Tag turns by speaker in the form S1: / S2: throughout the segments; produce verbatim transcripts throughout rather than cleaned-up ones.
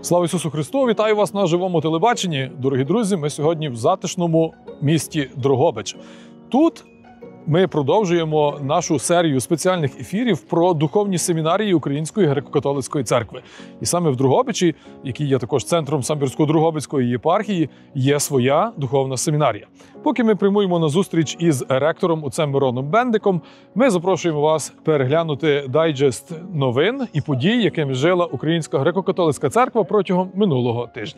S1: Слава Ісусу Христу! Вітаю вас на живому телебаченні. Дорогі друзі, ми сьогодні в затишному місті Дрогобич. Тут ми продовжуємо нашу серію спеціальних ефірів про духовні семінарії Української греко-католицької церкви. І саме в Дрогобичі, який є також центром Самбірсько-Дрогобицької єпархії, є своя духовна семінарія. Поки ми прямуємо на зустріч із ректором отцем Мироном Бендиком, ми запрошуємо вас переглянути дайджест новин і подій, якими жила Українська греко-католицька церква протягом минулого тижня.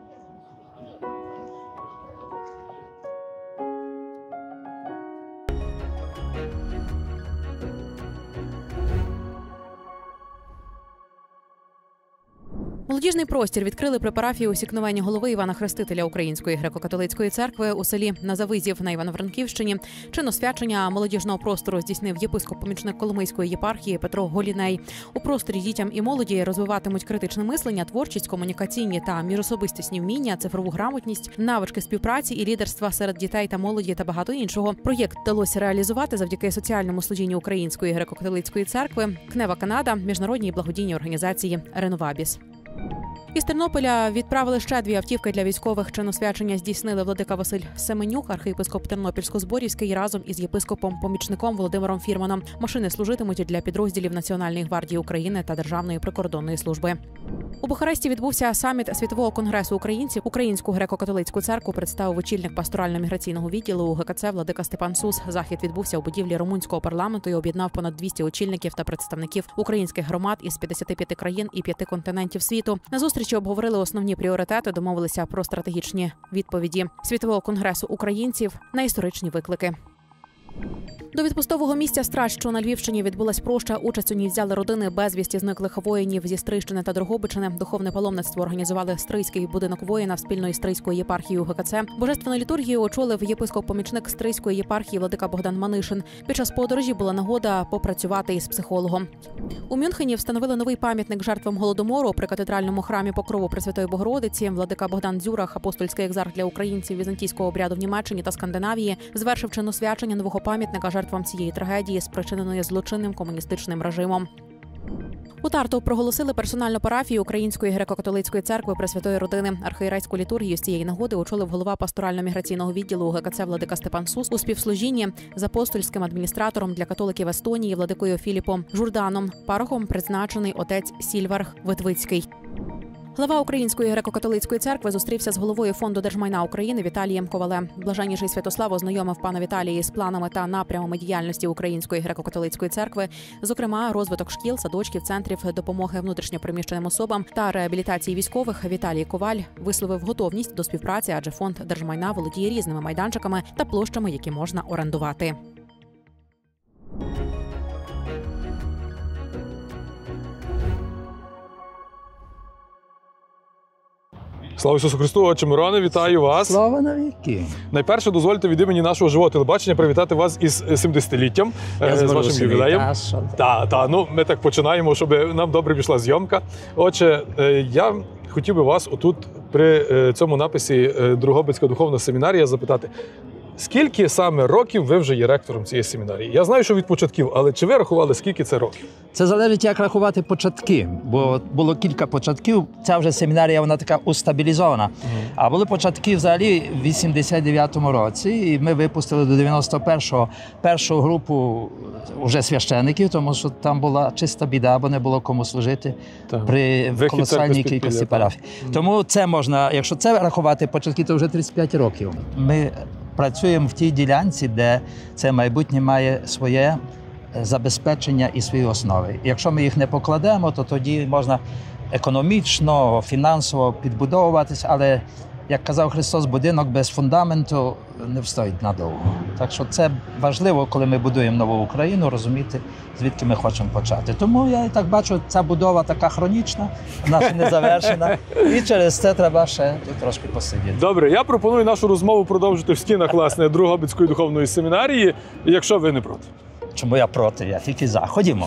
S2: Молодіжний простір відкрили при парафії усікновення голови Івана Хрестителя Української греко-католицької церкви у селі Назавизів на Івано-Франківщині. Чиносвячення молодіжного простору здійснив єпископ-помічник Коломийської єпархії Петро Голіней. У просторі дітям і молоді розвиватимуть критичне мислення, творчість, комунікаційні та міжособистісні вміння, цифрову грамотність, навички співпраці і лідерства серед дітей та молоді та багато іншого. Проєкт вдалося реалізувати завдяки соціальному служінню Української греко-католицької церкви, Кнева Канада, міжнародній благодійній організації Реновабіс. Із Тернополя відправили ще дві автівки для військових. Чиносвячення здійснили владика Василь Семенюк, архієпископ Тернопільсько-Зборівський, разом із єпископом-помічником Володимиром Фірманом. Машини служитимуть для підрозділів Національної гвардії України та Державної прикордонної служби. У Бухаресті відбувся саміт Світового конгресу українців. Українську греко-католицьку церкву представив очільник пасторально-міграційного відділу У Ге Ка Це владика Степан Сус. Захід відбувся у будівлі румунського парламенту і об'єднав понад двісті очільників та представників українських громад із п'ятдесяти п'яти країн і п'яти континентів світу. На зустрічі обговорили основні пріоритети, домовилися про стратегічні відповіді Світового конгресу українців на історичні виклики. До відпустового місця Страж, що на Львівщині, відбулась проща. Участь у ній взяли родини безвісті зниклих воїнів зі Стрийщини та Дрогобичини. Духовне паломництво організували Стрийський будинок воїна спільно із Стрийською єпархією У Ге Ка Це. Божественну літургію очолив єпископ-помічник Стрийської єпархії владика Богдан Манишин. Під час подорожі була нагода попрацювати із психологом. У Мюнхені встановили новий пам'ятник жертвам Голодомору при катедральному храмі Покрову Пресвятої Богородиці. Владика Богдан Дзюрах, апостольський екзарх для українців візантійського обряду в Німеччині та Скандинавії, звершив чиносвячення нового пам'ятника жертвам цієї трагедії, спричиненої злочинним комуністичним режимом. У Тарту проголосили персональну парафію Української греко-католицької церкви Пресвятої Родини. Архієрейську літургію з цієї нагоди очолив голова пасторально-міграційного відділу У Ге Ка Це владика Степан Сус у співслужінні з апостольським адміністратором для католиків Естонії владикою Філіпом Журданом. Парохом призначений отець Сільварх Витвицький. Глава Української греко-католицької церкви зустрівся з головою Фонду держмайна України Віталієм Ковалем. Блаженніший Святослав ознайомив пана Віталія з планами та напрямами діяльності Української греко-католицької церкви, зокрема, розвиток шкіл, садочків, центрів допомоги внутрішньо переміщеним особам та реабілітації військових. Віталій Коваль висловив готовність до співпраці, адже Фонд держмайна володіє різними майданчиками та площами, які можна орендувати.
S1: Слава Ісусу Христу! Отче Мироне, вітаю вас!
S3: Слава навіки!
S1: Найперше, дозвольте від імені нашого живого телебачення привітати вас із сімдесятиліттям, з вашим ювілеєм. Так, та, ну, ми так починаємо, щоб нам добре пішла зйомка. Отже, я хотів би вас отут при цьому написі Дрогобицька духовна семінарія запитати, скільки саме років ви вже є ректором цієї семінарії? Я знаю, що від початків, але чи ви рахували, скільки це років?
S3: Це залежить, як рахувати початки, бо було кілька початків. Ця вже семінарія, вона така устабілізована. Mm. А були початки взагалі в вісімдесят дев'ятому році, і ми випустили до дев'яносто першого першу групу вже священиків, тому що там була чиста біда, бо не було кому служити так. при Вихід колосальній кількості парафій. Mm. Тому це можна, якщо це рахувати початки, то вже тридцять п'ять років. Ми працюємо в тій ділянці, де це майбутнє має своє забезпечення і свої основи. Якщо ми їх не покладемо, то тоді можна економічно, фінансово підбудовуватись, але, як казав Христос, будинок без фундаменту не встоїть надовго. Так що це важливо, коли ми будуємо нову Україну, розуміти, звідки ми хочемо почати. Тому я так бачу, ця будова така хронічна, вона ще не завершена, і через це треба ще тут трошки посидіти.
S1: Добре, я пропоную нашу розмову продовжити в стінах, власне, Дрогобицької духовної семінарії, якщо ви не проти.
S3: Чому я проти? Я тільки за. Ходімо.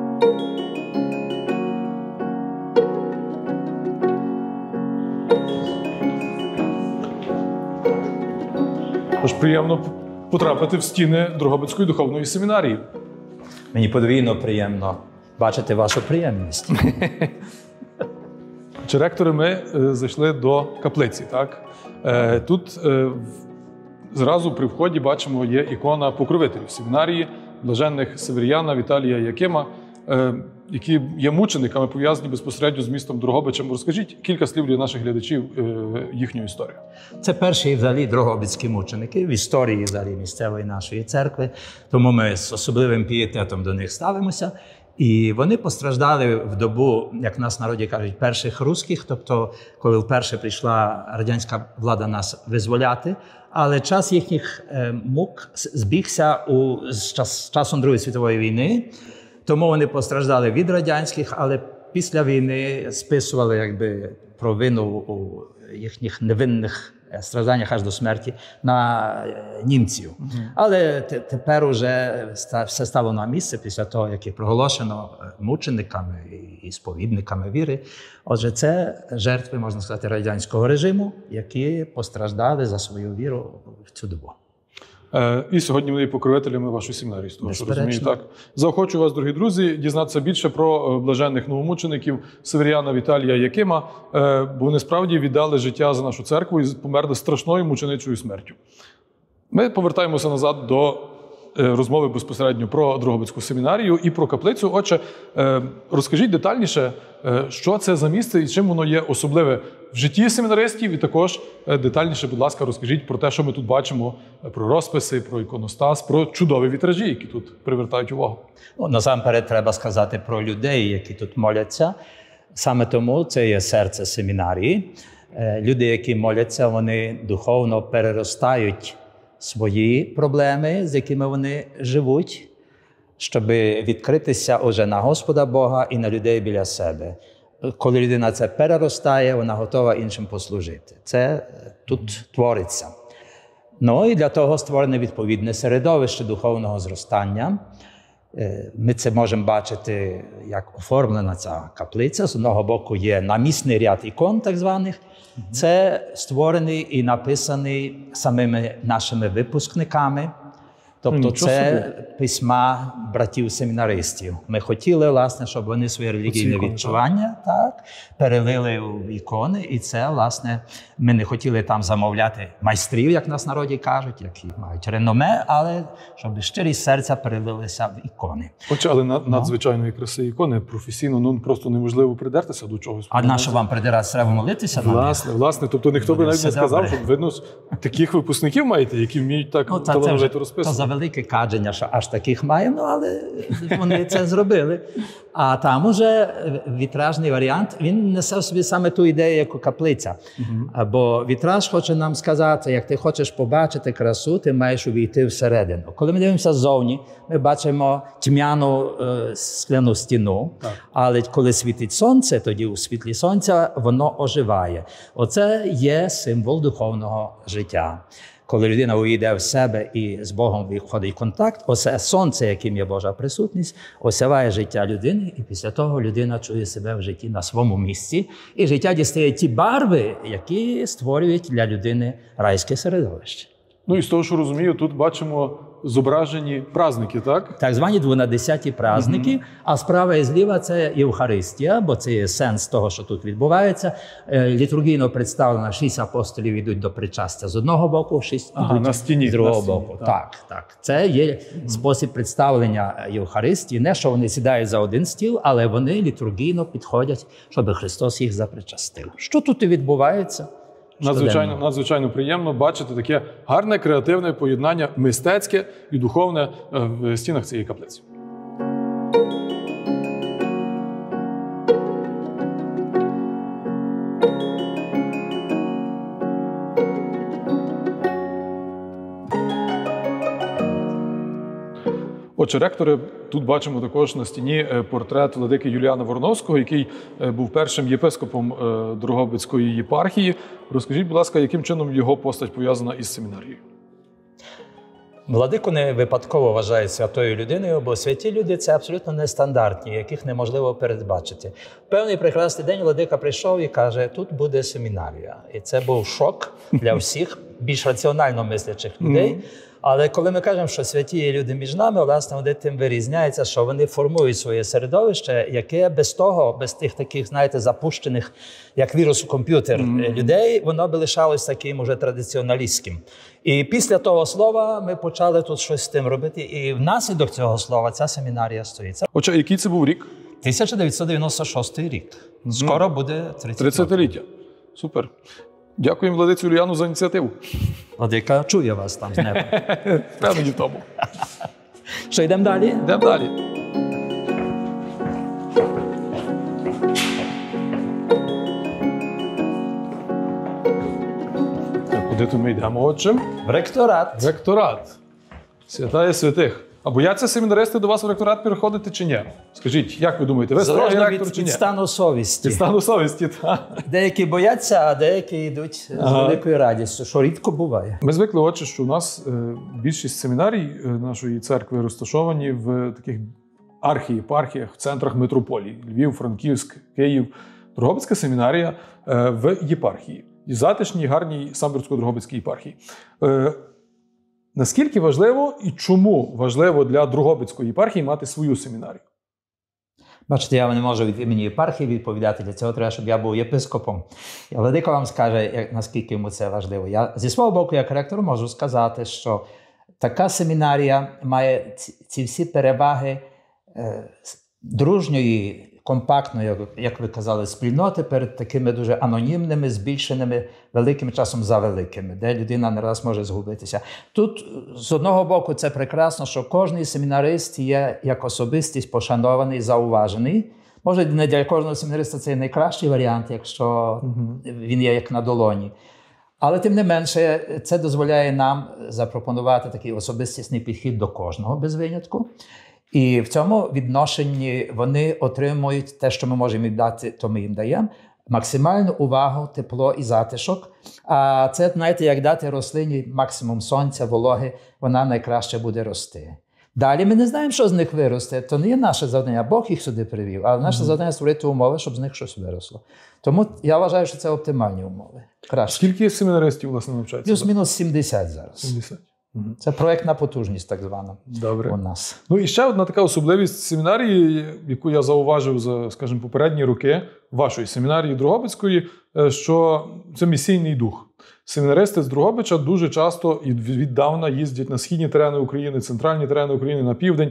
S1: Тож приємно потрапити в стіни Дрогобицької духовної семінарії.
S3: Мені подвійно приємно бачити вашу приємність.
S1: Чи ректори, ми е, зайшли до каплиці, так? Е, тут е, в- зразу при вході бачимо, є ікона покровителів семінарії блаженних Север'яна, Віталія, Якима, е, які є мучениками, пов'язані безпосередньо з містом Дрогобичем. Розкажіть кілька слів для наших глядачів е, їхню історію.
S3: Це перші взагалі дрогобицькі мученики в історії взагалі місцевої нашої церкви, тому ми з особливим пієтетом до них ставимося. І вони постраждали в добу, як в нас в народі кажуть, перших русських, тобто коли вперше прийшла радянська влада нас визволяти, але час їхніх е, мук збігся у, з, час, з часом Другої світової війни, тому вони постраждали від радянських, але після війни списували якби провину у їхніх невинних стражданнях аж до смерті на е, німців. Угу. Але те- тепер уже ста- все стало на місце після того, як їх проголошено е, мучениками і- і сповідниками віри. Отже, це жертви, можна сказати, радянського режиму, які постраждали за свою віру в цю добу.
S1: Е, І сьогодні вони є покровителями вашої семінарії, з того, що
S3: Безперечно.
S1: розумію, так. Заохочую вас, дорогі друзі, дізнатися більше про е, блаженних новомучеників Север'яна, Віталія, Якима, е, бо вони справді віддали життя за нашу церкву і померли страшною мученичою смертю. Ми повертаємося назад до е, розмови безпосередньо про Дрогобицьку семінарію і про каплицю. Отже, е, розкажіть детальніше, е, що це за місце і чим воно є особливе в житті семінаристів, і також е, детальніше, будь ласка, розкажіть про те, що ми тут бачимо, е, про розписи, про іконостас, про чудові вітражі, які тут привертають увагу.
S3: Ну, насамперед треба сказати про людей, які тут моляться. Саме тому це є серце семінарії. Е, Люди, які моляться, вони духовно переростають свої проблеми, з якими вони живуть, щоб відкритися уже на Господа Бога і на людей біля себе. Коли людина це переростає, вона готова іншим послужити. Це е, тут твориться. Ну і для того створене відповідне середовище духовного зростання. Е, Ми це можемо бачити, як оформлена ця каплиця. З одного боку є намісний ряд ікон, так званих. Це створений і написаний самими нашими випускниками. Тобто
S1: Нічого
S3: це
S1: собі.
S3: письма братів-семінаристів. Ми хотіли, власне, щоб вони своє релігійне
S1: ікони,
S3: відчування так, перелили в ікони. І це, власне, ми не хотіли там замовляти майстрів, як нас в народі кажуть, які мають реноме, але щоб щирі серця перелилися в ікони.
S1: Отже, але на- надзвичайної краси ікони професійно, ну просто неможливо придертися до чогось.
S3: А на що вам придиратися, треба молитися на них?
S1: Власне, власне, тобто ніхто би
S3: Вони
S1: навіть не
S3: все
S1: сказав,
S3: добре.
S1: що видно, таких випускників маєте, які вміють так
S3: Ну, та це вже
S1: талановито
S3: то
S1: розписувати.
S3: за велике кадження, що аж таких маємо, ну, але вони це зробили. А там уже вітражний варіант, він несе в собі саме ту ідею, як каплиця. Uh-huh. Бо вітраж хоче нам сказати, як ти хочеш побачити красу, ти маєш увійти всередину. Коли ми дивимося ззовні, ми бачимо тьмяну е, скляну стіну,
S1: Так.
S3: але коли світить сонце, тоді у світлі сонця воно оживає. Оце є символ духовного життя. Коли людина увійде в себе і з Богом виходить в контакт, оце сонце, яким є Божа присутність, осяває життя людини, і після того людина чує себе в житті на своєму місці, і життя дістає ті барви, які створюють для людини райське середовище.
S1: Ну і з того, що розумію, тут бачимо зображені праздники, так?
S3: Так звані дванадесяті праздники, mm-hmm. а справа і зліва – це Євхаристія, бо це є сенс того, що тут відбувається. Літургійно представлено, шість апостолів йдуть до причастя з одного боку, шість
S1: Ага,
S3: йдуть
S1: на стіні,
S3: з другого
S1: на стіні,
S3: боку.
S1: так.
S3: Так, так. Це є mm-hmm. спосіб представлення Євхаристії. Не, що вони сідають за один стіл, але вони літургійно підходять, щоб Христос їх запричастив. Що тут і відбувається?
S1: Надзвичайно, надзвичайно приємно бачити таке гарне креативне поєднання мистецьке і духовне в стінах цієї каплиці. Отже, ректори, тут бачимо також на стіні портрет владики Юліана Вороновського, який був першим єпископом Дрогобицької єпархії. Розкажіть, будь ласка, яким чином його постать пов'язана із семінарією?
S3: Владику не випадково вважають святою людиною, бо святі люди – це абсолютно нестандартні, яких неможливо передбачити. В певний прекрасний день владика прийшов і каже, тут буде семінарія. І це був шок для всіх більш раціонально мислячих людей. Але коли ми кажемо, що святі є люди між нами, власне, вони тим вирізняються, що вони формують своє середовище, яке без того, без тих таких, знаєте, запущених, як вірус у комп'ютер mm-hmm. людей, воно би лишалось таким уже традиціоналістським. І після того слова ми почали тут щось з тим робити, і внаслідок цього слова ця семінарія стоїть.
S1: Отже, який це був рік?
S3: тисяча дев'ятсот дев'яносто шостий рік. Скоро буде
S1: тридцятиліття. Супер. Дякуємо владиці Уляну за ініціативу.
S3: Владика чує вас там з неба.
S1: Впевнені в тому.
S3: Що, йдемо далі?
S1: Йдемо далі. Так, куди то ми йдемо, отче?
S3: В ректорат.
S1: В ректорат. Святая святих. А бояться семінаристи до вас в ректорат переходити чи ні? Скажіть, як ви думаєте, ви строгий ректор
S3: від,
S1: чи ні?
S3: Від стану совісті.
S1: Від стану совісті, так.
S3: Деякі бояться, а деякі йдуть ага. з великою радістю, що рідко буває.
S1: Ми звикли, отче, що у нас е, більшість семінарій е, нашої церкви розташовані в таких архієпархіях, в центрах митрополії. Львів, Франківськ, Київ. Дрогобицька семінарія е, в єпархії. І затишній, гарній Самбірсько-Дрогобицькій єпархії. Е, Наскільки важливо і чому важливо для Дрогобицької єпархії мати свою семінарію?
S3: Бачите, я не можу від імені єпархії відповідати, для цього треба, щоб я був єпископом. І Владика вам скаже, як, наскільки йому це важливо. Я зі свого боку, як ректор, можу сказати, що така семінарія має ці, ці всі переваги е, дружньої, компактної, як ви казали, спільноти перед такими дуже анонімними, збільшеними, великими, часом за великими, де людина не раз може згубитися. Тут, з одного боку, це прекрасно, що кожен семінарист є як особистість пошанований, зауважений. Може, не для кожного семінариста це найкращий варіант, якщо угу. він є як на долоні. Але, тим не менше, це дозволяє нам запропонувати такий особистісний підхід до кожного, без винятку. І в цьому відношенні вони отримують те, що ми можемо їм дати, то ми їм даємо. Максимальну увагу, тепло і затишок. А це, знаєте, як дати рослині максимум сонця, вологи, вона найкраще буде рости. Далі ми не знаємо, що з них виросте. То не є наше завдання, Бог їх сюди привів, але наше mm-hmm. завдання – створити умови, щоб з них щось виросло. Тому я вважаю, що це оптимальні умови. Краще.
S1: Скільки семінаристів, власне, навчається?
S3: Плюс-мінус сімдесят зараз.
S1: сімдесят.
S3: Це проєктна потужність, так звана,
S1: Добре.
S3: у нас.
S1: Ну і ще одна така особливість семінарії, яку я зауважив за, скажімо, попередні роки вашої семінарії Дрогобицької, що це місійний дух. Семінаристи з Дрогобича дуже часто і віддавна їздять на східні терени України, центральні терени України, на південь,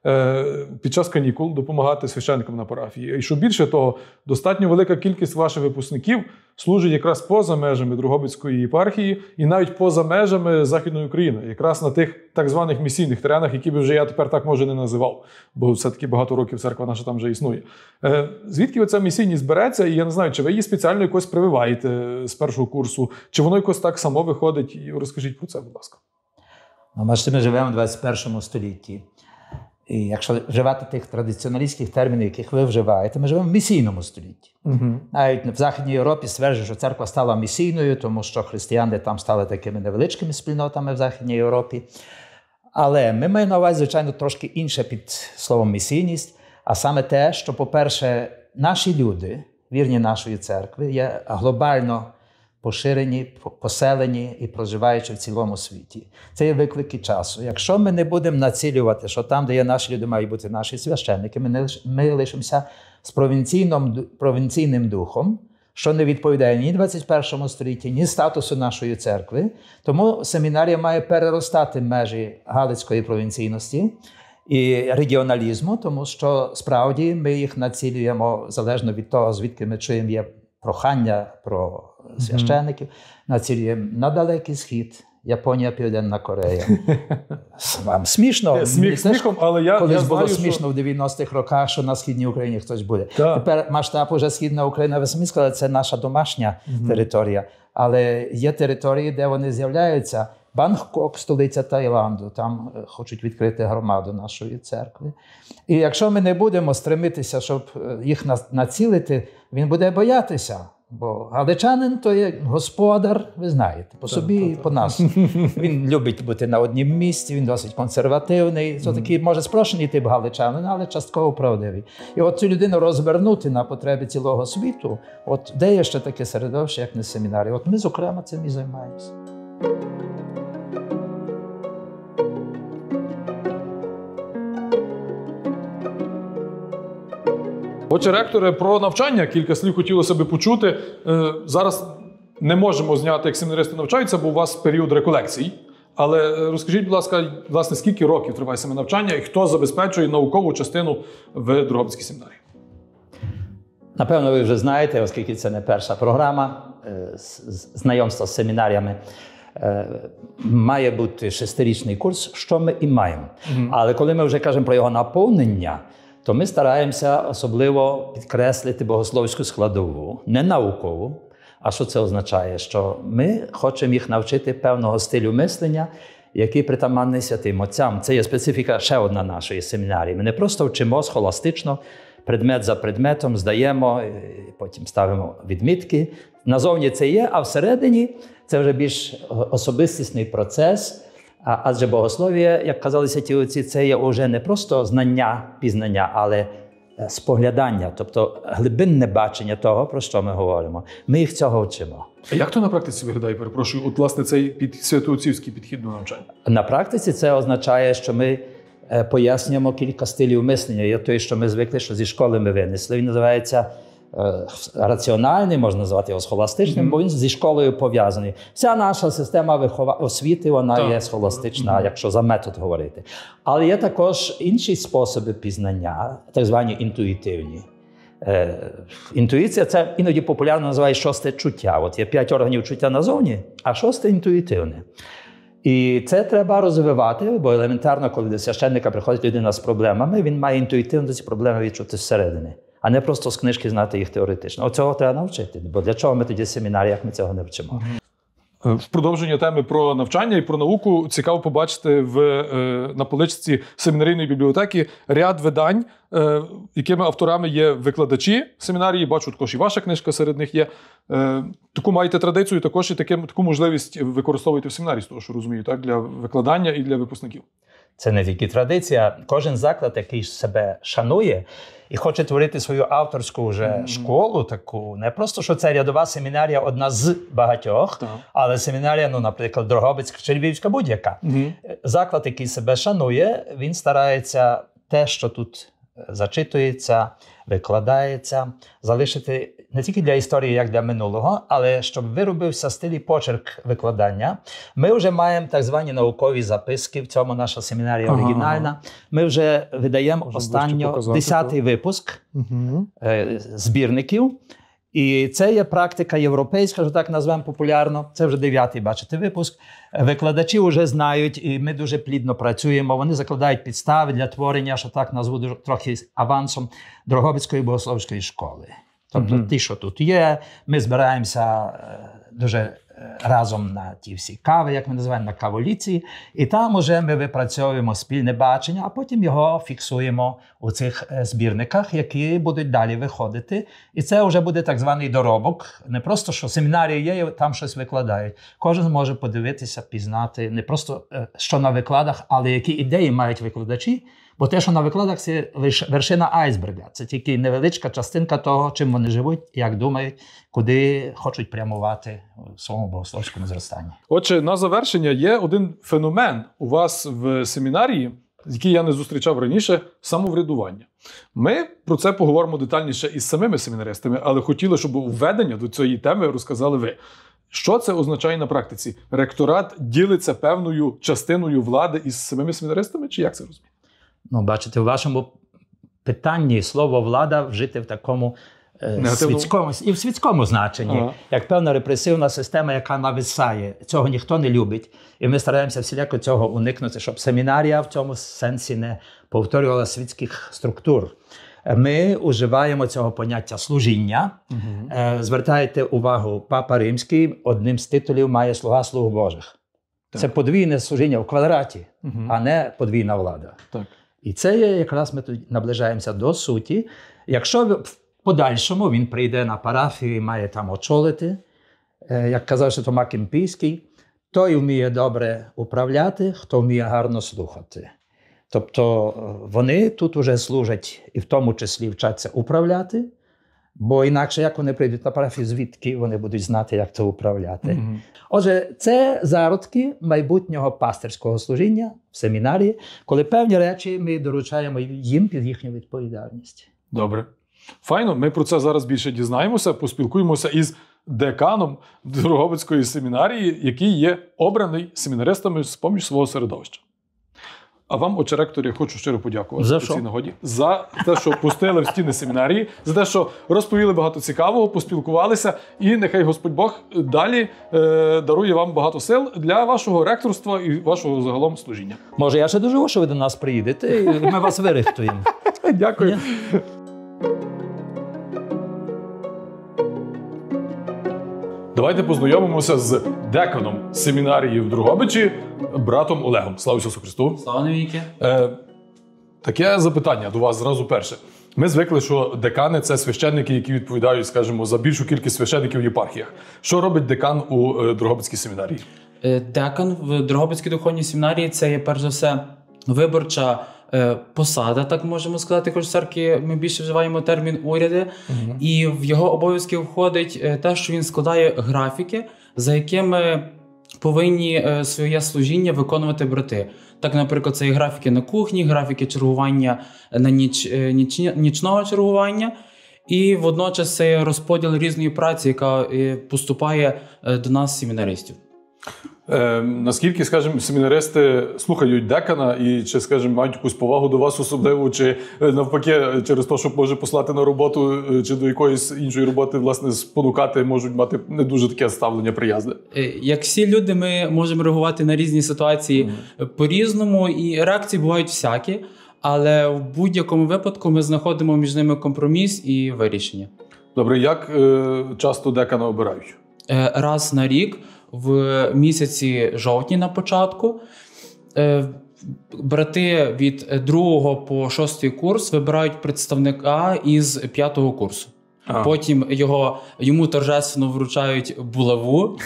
S1: під час канікул допомагати священникам на парафії. І що більше того, достатньо велика кількість ваших випускників служить якраз поза межами Дрогобицької єпархії і навіть поза межами Західної України, якраз на тих так званих місійних теренах, які би вже я тепер так, може, не називав, бо все-таки багато років церква наша там вже існує. Звідки оця місійність береться? І я не знаю, чи ви її спеціально якось прививаєте з першого курсу, чи воно якось так само виходить? І розкажіть про це, будь ласка.
S3: Ну, бачите, ми живемо в двадцять першому столітті. І якщо вживати тих традиціоналістських термінів, яких ви вживаєте, ми живемо в місійному столітті. Uh-huh. Навіть в Західній Європі стверджують, що церква стала місійною, тому що християни там стали такими невеличкими спільнотами в Західній Європі. Але ми маємо на увазі, звичайно, трошки інше під словом місійність, а саме те, що, по-перше, наші люди, вірні нашої церкви, є глобально поширені, поселені і проживаючи в цілому світі. Це є виклики часу. Якщо ми не будемо націлювати, що там, де є наші люди, мають бути наші священники, ми, не, ми лишимося з провінційним, провінційним духом, що не відповідає ні двадцять першому столітті, ні статусу нашої церкви. Тому семінарія має переростати межі галицької провінційності і регіоналізму, тому що справді ми їх націлюємо залежно від того, звідки ми чуємо є прохання про священиків, націлюємо на Далекий Схід, Японія, Південна Корея. Вам смішно?
S1: Не, сміх сміхом, але я,
S3: колись
S1: я
S3: було
S1: знаю,
S3: смішно
S1: що...
S3: в дев'яностих роках, що на Східній Україні хтось буде.
S1: Так.
S3: Тепер масштаб уже Східна Україна, ви самі сказали, це наша домашня угу. територія. Але є території, де вони з'являються. Бангкок, столиця Таїланду, там хочуть відкрити громаду нашої церкви. І якщо ми не будемо стремитися, щоб їх націлити, він буде боятися. Бо галичанин – то є господар, ви знаєте, по собі і по нас. Він любить бути на одному місці, він досить консервативний. Це такий, може, спрощений тип галичанина, але частково правдивий. І от цю людину розвернути на потреби цілого світу, от де є ще таке середовище, як не семінарія. От ми, зокрема, цим і займаємося.
S1: Отже, ректоре, про навчання кілька слів хотілося би почути. Е, Зараз не можемо зняти, як семінаристи навчаються, бо у вас період реколекцій. Але розкажіть, будь ласка, власне, скільки років триває саме навчання і хто забезпечує наукову частину в Дрогобицькій семінарії?
S3: Напевно, ви вже знаєте, оскільки це не перша програма знайомства з семінаріями. Має бути шестирічний курс, що ми і маємо. Mm-hmm. Але коли ми вже кажемо про його наповнення, то ми стараємося особливо підкреслити богословську складову, не наукову. А що це означає? Що ми хочемо їх навчити певного стилю мислення, який притаманний святим отцям. Це є специфіка ще одна нашої семінарії. Ми не просто вчимо схоластично, предмет за предметом, здаємо, потім ставимо відмітки. Назовні це є, а всередині це вже більш особистісний процес. Адже богослов'я, як казали святі отці, це є вже не просто знання, пізнання, але споглядання, тобто глибинне бачення того, про що ми говоримо. Ми їх цього вчимо.
S1: А як то на практиці виглядає, перепрошую, от, власне, цей під, святоотцівський підхід до навчання? На
S3: практиці це означає, що ми пояснюємо кілька стилів мислення. Є той, що ми звикли, що зі школи ми винесли. Він називається е, раціональний, можна назвати його схоластичним, mm-hmm. бо він зі школою пов'язаний. Вся наша система вихова... освіти, вона так. є схоластична, mm-hmm. якщо за метод говорити. Але є також інші способи пізнання, так звані інтуїтивні. Е, інтуїція – це іноді популярно називають шосте чуття. От є п'ять органів чуття назовні, а шосте – інтуїтивне. І це треба розвивати, бо елементарно, коли до священника приходить людина з проблемами, він має інтуїтивно ці проблеми відчути зсередини, а не просто з книжки знати їх теоретично. Оцього треба навчити, бо для чого ми тоді в семінаріях ми цього не вчимо.
S1: В продовження теми про навчання і про науку цікаво побачити в, е, на поличці семінарійної бібліотеки ряд видань, е, якими авторами є викладачі семінарії. Бачу, також і ваша книжка серед них є. Е, таку маєте традицію, також і таким, таку можливість використовуєте в семінарії, з того, що розумію, так, для викладання і для випускників.
S3: Це не тільки традиція. Кожен заклад, який себе шанує і хоче творити свою авторську вже mm-hmm. школу таку, не просто, що це рядова семінарія одна з багатьох, так. але семінарія, ну, наприклад, Дрогобицька чи Львівська будь-яка. Mm-hmm. Заклад, який себе шанує, він старається те, що тут зачитується, викладається, залишити не тільки для історії, як для минулого, але щоб виробився стиль і почерк викладання. Ми вже маємо так звані наукові записки, в цьому наша семінарія ага. оригінальна. Ми вже видаємо останньо десятий випуск угу. е, збірників. І це є практика європейська, що так назвемо популярно. Це вже дев'ятий, бачите, випуск. Викладачі вже знають, і ми дуже плідно працюємо. Вони закладають підстави для творення, що так назву трохи авансом, Дрогобицької богословської школи. Тобто mm-hmm. ті, що тут є, ми збираємося дуже разом на ті всі кави, як ми називаємо, на каволіці, і там уже ми випрацьовуємо спільне бачення, а потім його фіксуємо у цих збірниках, які будуть далі виходити. І це вже буде так званий доробок. Не просто, що семінарії є, там щось викладають. Кожен може подивитися, пізнати, не просто, що на викладах, але які ідеї мають викладачі. Бо те, що на викладах, це вершина айсберга. Це тільки невеличка частинка того, чим вони живуть, як думають, куди хочуть прямувати в своєму богословському зростанні.
S1: Отже, на завершення є один феномен у вас в семінарії, який я не зустрічав раніше – самоврядування. Ми про це поговоримо детальніше із самими семінаристами, але хотіли, щоб введення до цієї теми розказали ви. Що це означає на практиці? Ректорат ділиться певною частиною влади із самими семінаристами, чи як це розумієте?
S3: Ну, бачите, у вашому питанні слово «влада» вжите в такому е, світському, і в світському значенні, ага. як певна репресивна система, яка нависає. Цього ніхто не любить. І ми стараємося всіляко цього уникнути, щоб семінарія в цьому сенсі не повторювала світських структур. Ми уживаємо цього поняття служіння. Угу. Е, звертайте увагу, Папа Римський одним з титулів має «Слуга слуг Божих». Так. Це подвійне служіння в квадраті, угу. а не подвійна влада. Так. І це є, якраз ми тут наближаємося до суті. Якщо в подальшому він прийде на парафію і має там очолити, як казав ще Тома Кемпійський, той вміє добре управляти, хто вміє гарно слухати. Тобто вони тут уже служать і в тому числі вчаться управляти, бо інакше як вони прийдуть на парафію, звідки вони будуть знати, як це управляти. Mm-hmm. Отже, це зародки майбутнього пастирського служіння в семінарії, коли певні речі ми доручаємо їм під їхню відповідальність.
S1: Добре. Файно, ми про це зараз більше дізнаємося, поспілкуємося із деканом Дрогобицької семінарії, який є обраний семінаристами з-поміж свого середовища. А вам, отче ректор, я хочу щиро подякувати
S3: за
S1: по цій нагоді. За те, що пустили в стіни семінарії, за те, що розповіли багато цікавого, поспілкувалися, і нехай Господь Бог далі е, дарує вам багато сил для вашого ректорства і вашого загалом служіння.
S3: Може, я ще доживу, що ви до нас приїдете, і ми вас вирихтуємо.
S1: Дякую. Давайте познайомимося з деканом семінарії в Дрогобичі, братом Олегом. Слава Ісусу Христу!
S4: Слава навіки!
S1: Е, таке запитання до вас зразу перше. Ми звикли, що декани – це священники, які відповідають, скажімо, за більшу кількість священників в єпархіях. Що робить декан у е, Дрогобицькій семінарії?
S4: Декан в Дрогобицькій духовній семінарії – це є, перш за все, виборча е, посада, так можемо сказати, хоч в церкві ми більше вживаємо термін уряди. Угу. І в його обов'язки входить те, що він складає графіки, за якими повинні е, своє служіння виконувати брати. Так, наприклад, це і графіки на кухні, графіки чергування на ніч, е, ніч, нічного чергування. І водночас це розподіл різної праці, яка е, поступає е, до нас, семінаристів.
S1: Е, наскільки, скажімо, семінаристи слухають декана і чи, скажімо, мають якусь повагу до вас особливо, чи навпаки, через те, що може послати на роботу, чи до якоїсь іншої роботи, власне, спонукати, можуть мати не дуже таке ставлення приязне?
S4: Як всі люди, ми можемо реагувати на різні ситуації mm. по-різному, і реакції бувають всякі, але в будь-якому випадку ми знаходимо між ними компроміс і вирішення.
S1: Добре, як е, часто декана обирають?
S4: Е, раз на рік, в місяці жовтні на початку, е, брати від другого по шостий курс вибирають представника із п'ятого курсу. А. Потім його, йому торжественно вручають булаву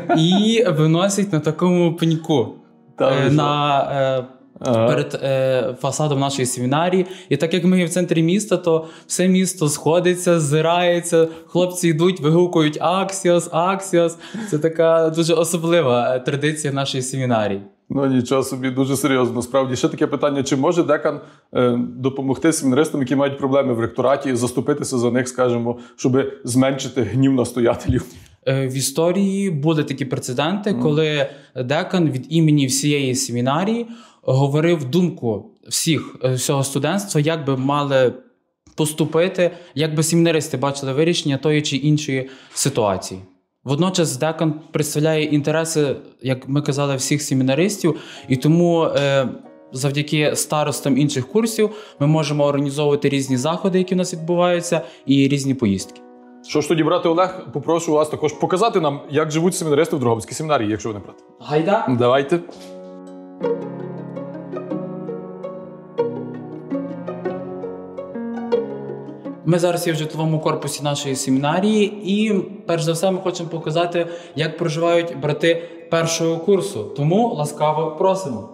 S4: і виносять на такому пеньку е, на, е, ага. перед е, фасадом нашої семінарії. І так як ми є в центрі міста, то все місто сходиться, зирається, хлопці йдуть, вигукують «Аксіос, Аксіос». Це така дуже особлива традиція нашої семінарії.
S1: Ну, нічого собі, дуже серйозно. Насправді, ще таке питання, чи може декан е, допомогти семінаристам, які мають проблеми в ректораті, заступитися за них, скажімо, щоб зменшити гнів настоятелів?
S4: Е, в історії були такі прецеденти, mm. коли декан від імені всієї семінарії говорив думку всіх, всього студентства, як би мали поступити, як би семінаристи бачили вирішення тої чи іншої ситуації. Водночас декан представляє інтереси, як ми казали, всіх семінаристів, і тому е, завдяки старостам інших курсів ми можемо організовувати різні заходи, які у нас відбуваються, і різні поїздки.
S1: Що ж тоді, брате Олег, попрошу вас також показати нам, як живуть семінаристи в Дрогобицькій семінарії, якщо ви не проти.
S4: Гайда!
S1: Давайте.
S4: Ми зараз є в житловому корпусі нашої семінарії і, перш за все, ми хочемо показати, як проживають брати першого курсу. Тому ласкаво просимо.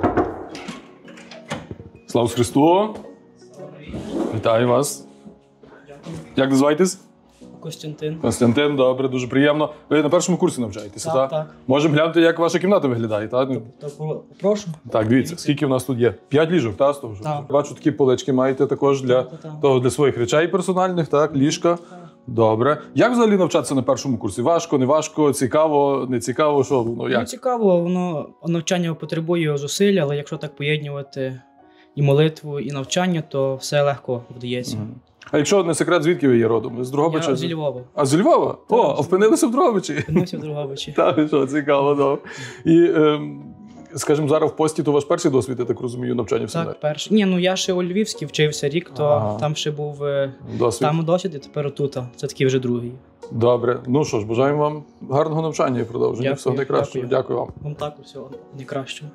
S1: Слава Христу! Вітаю вас!
S5: Дякую.
S1: Як називаєтесь?
S5: Костянтин.
S1: Константин, добре, дуже приємно. Ви на першому курсі навчаєтеся, так?
S5: Так, так.
S1: Можемо глянути, як ваша кімната виглядає, так?
S5: Так, прошу.
S1: Так, дивіться, скільки в нас тут є? П'ять ліжок, так? З того ж?
S5: Так.
S1: Бачу, такі полички маєте також для,
S5: Так, так.
S1: того, для своїх речей персональних, так? Ліжка.
S5: Так.
S1: Добре. Як взагалі навчатися на першому курсі? Важко, не важко, цікаво, не цікаво? Що воно, як?
S5: Ну, цікаво, воно навчання потребує зусиль, але якщо так поєднувати і молитву, і навчання, то все легко вдається.
S1: Угу. А якщо не секрет, звідки ви є родом? З Дрогобича?
S5: Я зі Львова.
S1: А з Львова? О, а впинилися в Дрогобичі?
S5: Опинився в Дрогобичі.
S1: Так, що, цікаво, добре. І, ем, скажімо, зараз в пості, то ваш перший досвід, я так розумію, навчання в семінарі?
S5: Так, перший. Ні, ну я ще у Львівській вчився рік, то
S1: ага.
S5: там ще був е,
S1: Досвід.
S5: там досвід, і тепер тут. Це такий вже другий.
S1: Добре. Ну що ж, бажаємо вам гарного навчання і продовження.
S5: Дякую,
S1: Всього найкращого.
S5: дякую.
S1: Дякую вам.
S5: Вам також всього найкращого.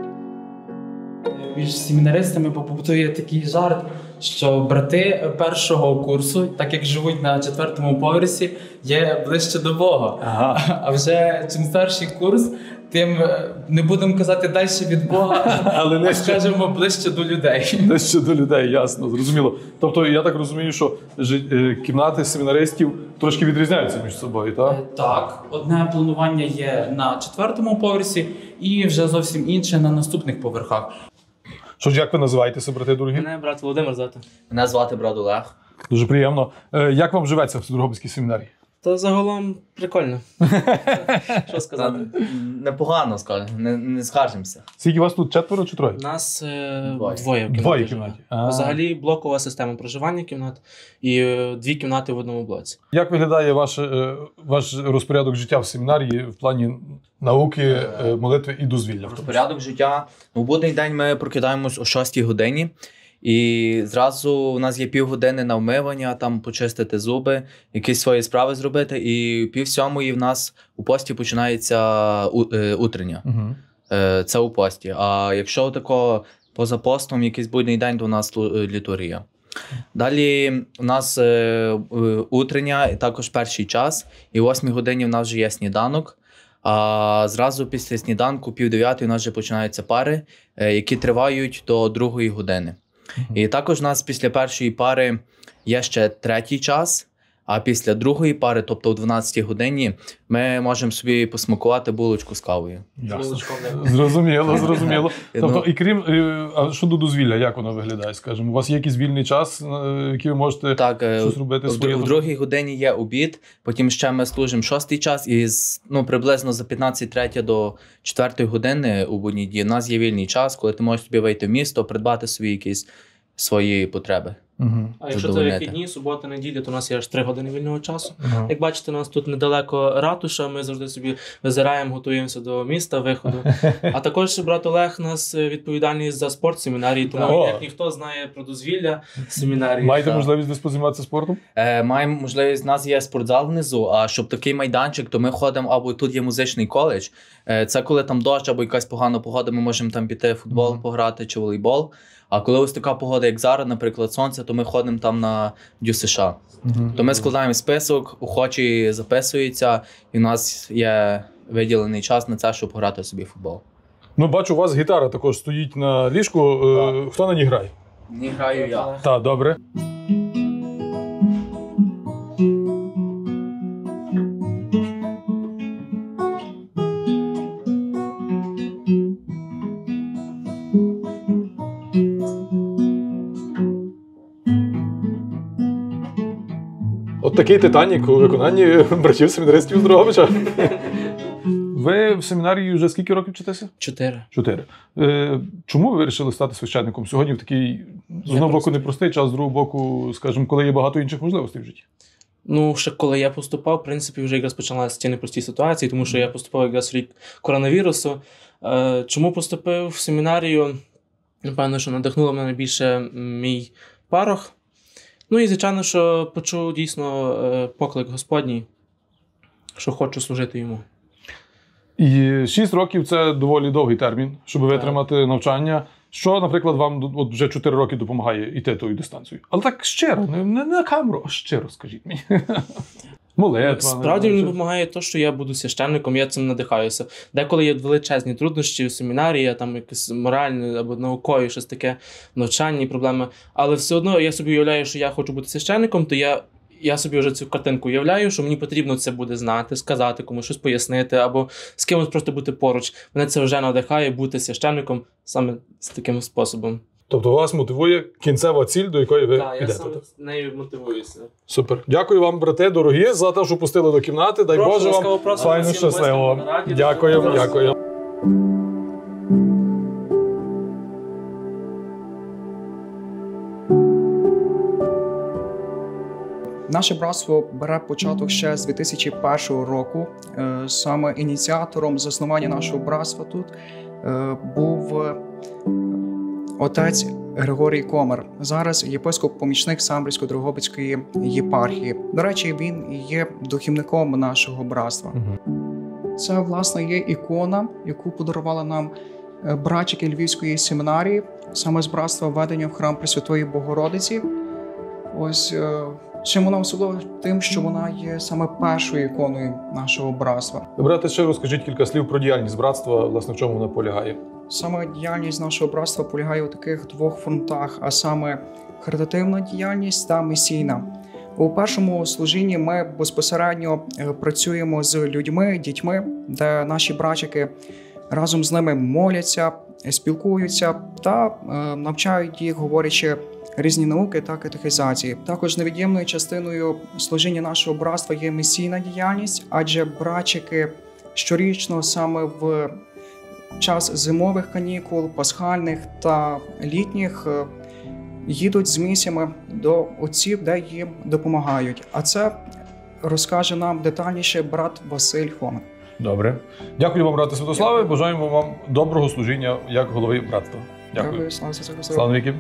S4: Між семінаристами побутує такий жарт, що брати першого курсу, так як живуть на четвертому поверсі, є ближче до Бога.
S1: Ага.
S4: А вже чим старший курс, тим не будемо казати далі від Бога,
S1: але не
S4: скажемо ближче до людей.
S1: Ближче до людей, ясно, зрозуміло. Тобто я так розумію, що кімнати семінаристів трошки відрізняються між собою, так?
S4: Так, одне планування є на четвертому поверсі і вже зовсім інше на наступних поверхах.
S1: Що ж, як ви називаєтеся, брати дорогі?
S6: Мене брат Володимир звати.
S7: Мене звати брат Олег.
S1: Дуже приємно. Е, Як вам живеться в Дрогобицькій семінарії?
S6: Та загалом прикольно. Що сказати?
S7: Непогано, скажемо, не, не скаржимося.
S1: Скільки у вас тут, четверо чи троє?
S6: Нас е,
S7: Двоє.
S6: двоє в кімнаті.
S1: Двоє в
S6: живе.
S1: кімнаті. А.
S6: Взагалі блокова система проживання кімнат і е, дві кімнати в одному блоці.
S1: Як виглядає ваш, е, ваш розпорядок життя в семінарії в плані науки, е, молитви і дозвілля? в тому числі?
S7: Порядок життя. У будний день ми прокидаємось о шостій годині. І зразу у нас є півгодини на вмивання, там почистити зуби, якісь свої справи зробити. І пів сьомої в нас у пості починається у, е, утрення.
S1: Угу.
S7: Е, це у пості. А якщо тако поза постом якийсь будний день, то у нас лу- літургія. Далі у нас е, е, утрення, і також перший час. І о восьмій годині в нас вже є сніданок. А зразу після сніданку, пів дев'ятої, у нас вже починаються пари, е, які тривають до другої години. І також у нас після першої пари є ще третій час, а після другої пари, тобто о дванадцятій годині, ми можемо собі посмакувати булочку з кавою.
S1: Ясно. Зрозуміло, зрозуміло.
S7: Ну,
S1: Тобто, і крім, е, а щодо дозвілля, як воно виглядає, скажімо? У вас є якийсь вільний час, е, який ви можете
S7: Так, е,
S1: щось робити
S7: в,
S1: своє?
S7: в другій годині є обід, потім ще ми служимо шостий час, і з, ну, приблизно за п'ятнадцять третя до четвертої години у будні дні у нас є вільний час, коли ти можеш собі вийти в місто, придбати собі якісь свої потреби.
S1: Угу.
S6: А якщо це
S7: Задовольнити.
S6: вихідні, субота, неділя, то у нас є аж три години вільного часу.
S1: Ага.
S6: Як бачите, у нас тут недалеко ратуша, ми завжди собі визираємо, готуємося до міста, виходу. А також брат Олег у нас відповідальний за спорт семінарії, тому
S1: О.
S6: як ніхто знає про дозвілля семінарії.
S1: Маєте
S7: Так.
S1: можливість десь позайматися спортом?
S7: Е, маємо можливість, у нас є спортзал внизу, а щоб такий майданчик, то ми ходимо, або тут є музичний коледж. Е, це коли там дощ або якась погана погода, ми можемо там піти в футбол
S1: Мгм.
S7: пограти чи волейбол. А коли ось така погода, як зараз, наприклад, сонце, то ми ходимо там на Дю США.
S1: Угу.
S7: То ми складаємо список, охочі записуються, і в нас є виділений час на це, щоб грати собі в футбол.
S1: Ну, бачу, у вас гітара також стоїть на ліжку. Е, Хто на ній грає?
S7: Не граю я.
S1: Так, добре. От такий Титанік у виконанні братів семінаристів з Дрогобича. Ви в семінарії вже скільки років вчитеся?
S6: Чотири.
S1: Чотири. Е, чому ви вирішили стати священником? Сьогодні в такий, з одного боку, непростий час, з другого боку, скажімо, коли є багато інших можливостей в житті.
S6: Ну, ще коли я поступав, в принципі, вже якраз почалася ці непрості ситуації, тому що я поступав якраз в рік коронавірусу. Е, Чому поступив в семінарію? Напевно, що надихнуло мене більше мій парох. Ну і, звичайно, що почув дійсно е, поклик Господній, що хочу служити йому.
S1: І шість років – це доволі довгий термін, щоб витримати навчання. Що, наприклад, вам от вже чотири роки допомагає йти тою дистанцією? Але так щиро, не, не на камеру, а щиро, скажіть мені. Молитва.
S6: Справді
S1: не
S6: мені
S1: знаю,
S6: допомагає те, що я буду священником, я цим надихаюся. Деколи є величезні труднощі в семінарії, там якесь моральне або наукові, щось таке, навчальні проблеми. Але все одно я собі уявляю, що я хочу бути священником, то я, я собі вже цю картинку уявляю, що мені потрібно це буде знати, сказати, комусь щось пояснити, або з кимось просто бути поруч. Мене це вже надихає бути священником саме з таким способом.
S1: Тобто вас мотивує кінцева ціль, до якої ви
S6: Так, я
S1: йдете.
S6: саме нею мотивуюся.
S1: Супер. Дякую вам, брати, дорогі, за те, що пустили до кімнати. Дай
S6: Прошу,
S1: Боже вам
S6: ласкаво просимо
S1: файно,
S6: всім
S1: щасливо.
S6: гостям на раді.
S1: Дякую,
S6: Прошу.
S1: дякую.
S8: Наше братство бере початок ще з дві тисячі першого року. Е, Саме ініціатором заснування нашого братства тут е, був е, отець Григорій Комар, зараз єпископ-помічник Самбірсько-Дрогобицької єпархії. До речі, він є духівником нашого братства. Це, власне, є ікона, яку подарували нам е, братчики Львівської семінарії, саме з братства введення в храм Пресвятої Богородиці. Ось е, чим вона особлива? Тим, що вона є саме першою іконою нашого братства.
S1: Брате, ще розкажіть кілька слів про діяльність братства, власне, в чому вона полягає.
S8: Саме діяльність нашого братства полягає у таких двох фронтах, а саме харитативна діяльність та місійна. У першому служінні ми безпосередньо е, працюємо з людьми, дітьми, де наші братчики разом з ними моляться, спілкуються та е, навчають їх, говорячи різні науки та катехизації. Також невід'ємною частиною служіння нашого братства є місійна діяльність, адже братчики щорічно саме в час зимових канікул, пасхальних та літніх е, їдуть з місіями до отців, де їм допомагають. А це розкаже нам детальніше брат Василь Хомин.
S1: Добре. Дякую вам, брате Святославе. Бажаємо вам доброго служіння як голови братства. Дякую.
S8: Дякую. Слава Ісусу Христу.
S1: Слава навіки.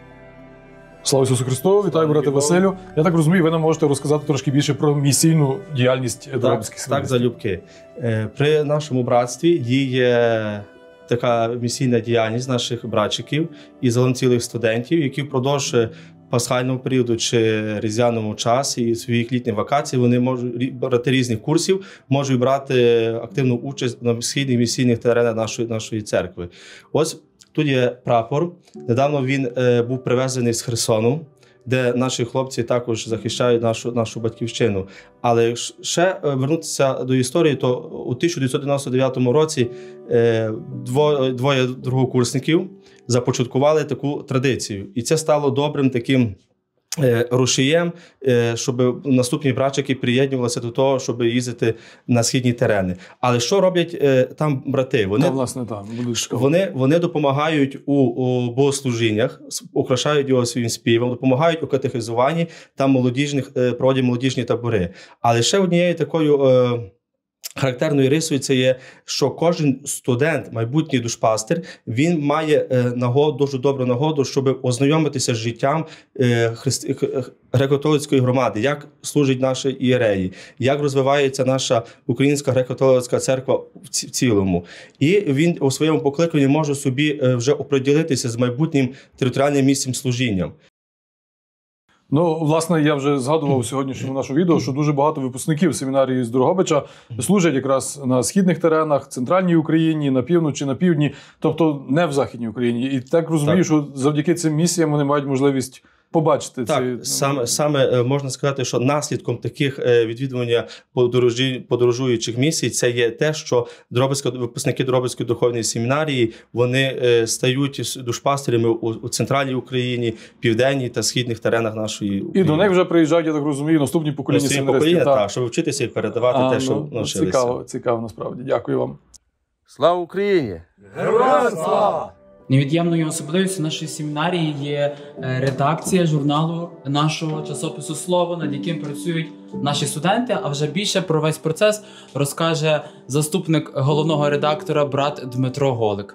S1: Слава Ісусу Христу. Вітаю, брате Василю. Я так розумію, ви нам можете розказати трошки більше про місійну діяльність Дрогобицьких
S9: Так,
S1: семінаристів.
S9: так, залюбки. Е, При нашому братстві діє така місійна діяльність наших братчиків і загалом студентів, які впродовж пасхального періоду чи різдвяному часі і своїх літніх вакацій вони можуть брати різних курсів, можуть брати активну участь на східних місійних теренах нашої, нашої церкви. Ось тут є прапор. Недавно він е, був привезений з Херсону, де наші хлопці також захищають нашу, нашу батьківщину. Але ще вернутися до історії, то у тисяча дев'ятсот дев'яносто дев'ятому році е, двоє, двоє другокурсників започаткували таку традицію. І це стало добрим таким е, рушієм, е, щоб наступні братчики приєднувалися до того, щоб їздити на східні терени. Але що роблять е, там брати? Вони,
S1: Та, власне, там, будуть
S9: вони, вони допомагають у, у богослужіннях, украшають його своїм співом, допомагають у катехизуванні та молодіжних, е, проводять молодіжні табори. Але ще однією такою е, характерною рисою це є, що кожен студент, майбутній душпастир, він має е, нагоду, дуже добру нагоду, щоб ознайомитися з життям е, христи... греко-католицької громади, як служать наші ієреї, як розвивається наша українська греко-католицька церква в цілому. І він у своєму покликанні може собі е, вже оприділитися з майбутнім територіальним місцем служіння.
S1: Ну, власне, я вже згадував у сьогоднішньому нашому відео, що дуже багато випускників семінарії з Дрогобича служать якраз на східних теренах, центральній Україні, на півночі, на півдні, тобто не в Західній Україні. І так розумію, так. що завдяки цим місіям вони мають можливість побачити
S9: так,
S1: ці...
S9: саме, саме можна сказати, що наслідком таких відвідування подорожі, подорожуючих місій це є те, що Дрогобицька, випускники Дрогобицької духовної семінарії, вони стають душпастирями у, у центральній Україні, південній та східних теренах нашої України.
S1: І до них вже приїжджають, я так розумію, наступні покоління семінаристів.
S9: Так, так, щоб вчитися і передавати
S1: а,
S9: те, що
S1: ну,
S9: навчилися.
S1: Цікаво, цікаво насправді. Дякую вам.
S10: Слава Україні!
S1: Героям слава!
S4: Невід'ємною особливістю нашої семінарії є редакція журналу нашого часопису «Слово», над яким працюють наші студенти, а вже більше про весь процес розкаже заступник головного редактора брат Дмитро Голик.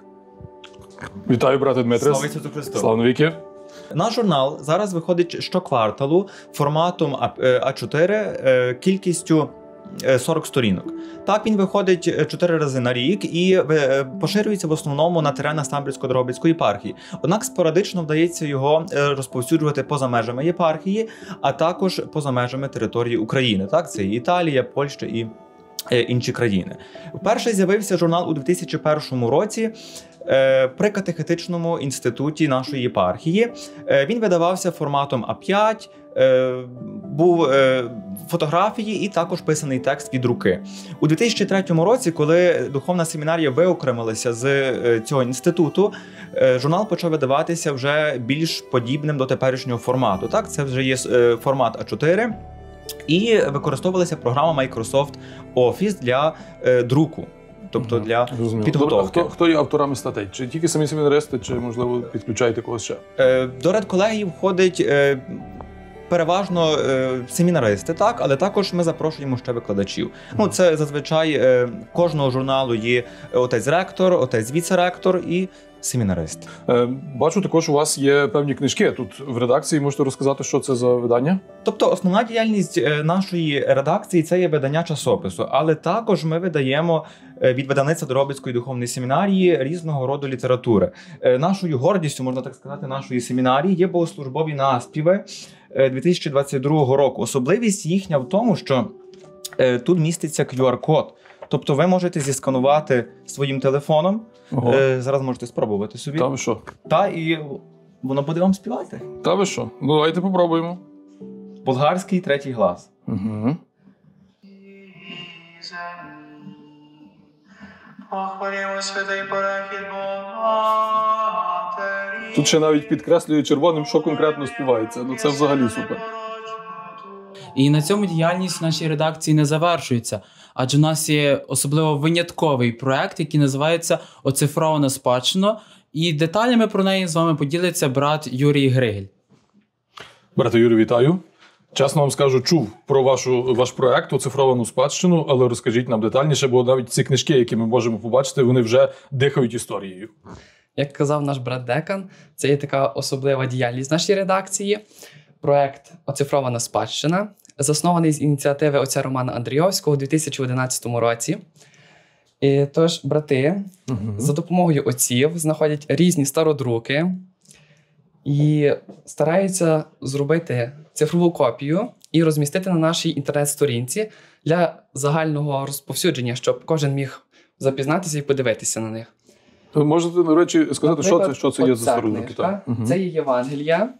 S1: Вітаю, брате Дмитре.
S11: Слава Ісусу Христу.
S1: Слава навіки.
S11: Наш журнал зараз виходить щокварталу форматом а чотири кількістю сорок сторінок. Так, він виходить чотири рази на рік і поширюється в основному на теренах Самбірсько-Дрогобицької єпархії. Однак спорадично вдається його розповсюджувати поза межами єпархії, а також поза межами території України. Так, це і Італія, Польща і інші країни. Вперше з'явився журнал у дві тисячі першому році при катехетичному інституті нашої єпархії. Він видавався форматом а п'ять, був фотографії і також писаний текст від руки. У дві тисячі третьому році, коли духовна семінарія виокремилася з цього інституту, журнал почав видаватися вже більш подібним до теперішнього формату. Так, це вже є формат а чотири. І використовувалася програма Microsoft Office для е, друку, тобто mm-hmm. для
S1: Розуміло.
S11: підготовки.
S1: Хто, хто є авторами статей? Чи тільки самі семінаристи, чи, можливо, підключаєте когось ще?
S11: Е, до редколегії входить е, переважно е, семінаристи, так, але також ми запрошуємо ще викладачів. Mm-hmm. Ну, це зазвичай е, кожного журналу є отець-ректор, отець-віце-ректор і семінарист.
S1: Е, бачу, також у вас є певні книжки. Тут в редакції можете розказати, що це за видання?
S11: Тобто основна діяльність нашої редакції – це є видання часопису, але також ми видаємо від видавництва Дрогобицької духовної семінарії різного роду літератури. Нашою гордістю, можна так сказати, нашої семінарії є богослужбові наспіви дві тисячі двадцять другого року. Особливість їхня в тому, що тут міститься кю ар-код. Тобто ви можете зісканувати своїм телефоном, Ого. Зараз можете спробувати собі.
S1: Та ви що?
S11: Та, і воно буде вам співати.
S1: Та ви що? Ну, давайте попробуємо.
S11: Болгарський третій глас.
S1: Угу.
S12: Похвалімо святий перехід Бога.
S1: Тут ще навіть підкреслює червоним, що конкретно співається. Ну це взагалі супер.
S4: І на цьому діяльність в нашій редакції не завершується, адже в нас є особливо винятковий проект, який називається «Оцифрована спадщина», і деталями про неї з вами поділиться брат Юрій Григель.
S1: Брате Юрію, вітаю. Чесно вам скажу, чув про вашу, ваш проект «Оцифровану спадщину», але розкажіть нам детальніше, бо навіть ці книжки, які ми можемо побачити, вони вже дихають історією.
S13: Як казав наш брат Декан, це є така особлива діяльність нашої редакції. Проект «Оцифрована спадщина», заснований з ініціативи отця Романа Андрійовського у дві тисячі одинадцятому році. І тож брати угу. за допомогою отців знаходять різні стародруки і стараються зробити цифрову копію і розмістити на нашій інтернет-сторінці для загального розповсюдження, щоб кожен міг запізнатися і подивитися на них.
S1: Ви можете, до речі, сказати,
S13: Наприклад,
S1: що це, що це є за стародруки?
S13: Угу. Це є Євангелія.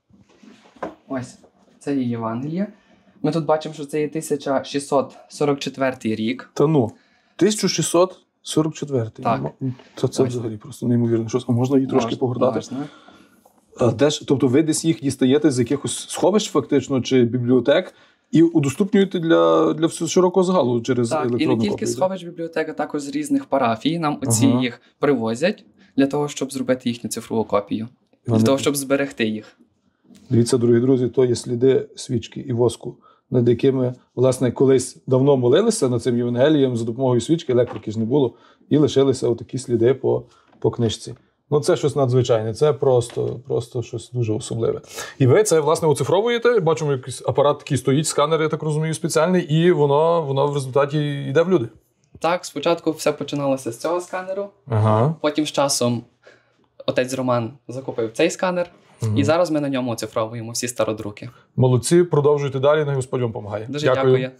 S13: Ось, це є Євангелія. Ми тут бачимо, що це є тисяча шістсот сорок четвертий рік.
S1: Та ну, тисяча шістсот сорок четвертий.
S13: Так.
S1: Це, це взагалі просто неймовірно. Що, можна її трошки
S13: Можна,
S1: погортати?
S13: Можна.
S1: А де ж, тобто ви десь їх дістаєте з якихось сховищ фактично, чи бібліотек, і удоступнюєте для, для широкого загалу через електронну копію?
S13: Так, і не тільки сховищ бібліотек, а також з різних парафій. Нам оці ага. їх привозять для того, щоб зробити їхню цифрову копію. Для того, щоб зберегти їх.
S1: Дивіться, дорогі друзі, то є сліди свічки і воску, над якими, власне, колись давно молилися над цим Євангелієм за допомогою свічки, електрики ж не було, і лишилися отакі сліди по, по книжці. Ну, це щось надзвичайне, це просто, просто щось дуже особливе. І ви це, власне, оцифровуєте, бачимо, якийсь апарат такий стоїть, сканер, я так розумію, спеціальний, і воно, воно в результаті йде в люди.
S13: Так, спочатку все починалося з цього сканеру,
S1: ага.
S13: потім з часом отець Роман закупив цей сканер, угу. і зараз ми на ньому оцифровуємо всі стародруки.
S1: Молодці, продовжуйте далі, нехай Господь вам допомагає.
S13: Дуже дякую. дякую.